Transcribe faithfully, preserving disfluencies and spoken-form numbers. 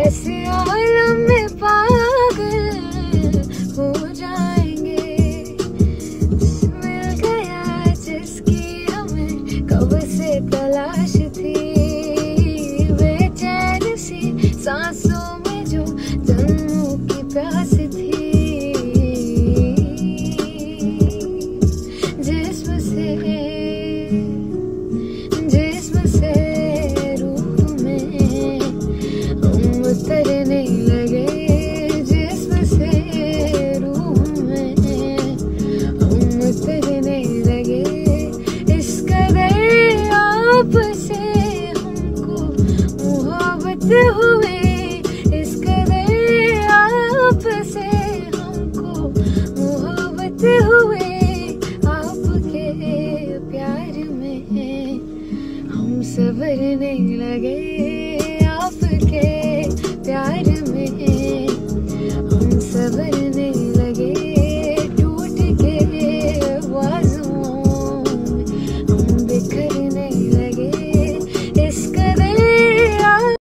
ऐसे आलम में पागल हो जाएंगे। मिल गया जिसकी हमें कब से तलाश थी, बेचैन सी सांसों में जो जन्मों की प्यास थी। जिस्म से जिस्म से रूह में हम उतरने लगे, जिस्म से रूह में हम उतरने लगे। इस कदर आपसे हमको मोहब्बत हुई, इस कदर आपसे हमको मोहब्बत हुई।